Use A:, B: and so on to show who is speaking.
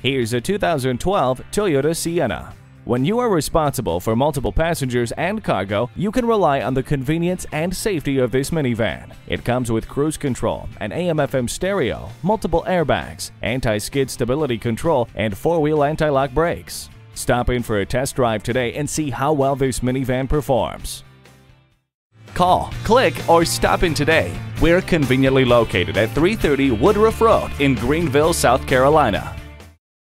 A: Here's a 2012 Toyota Sienna. When you are responsible for multiple passengers and cargo, you can rely on the convenience and safety of this minivan. It comes with cruise control, an AM/FM stereo, multiple airbags, anti-skid stability control, and four-wheel anti-lock brakes. Stop in for a test drive today and see how well this minivan performs. Call, click, or stop in today. We're conveniently located at 330 Woodruff Road in Greenville, South Carolina.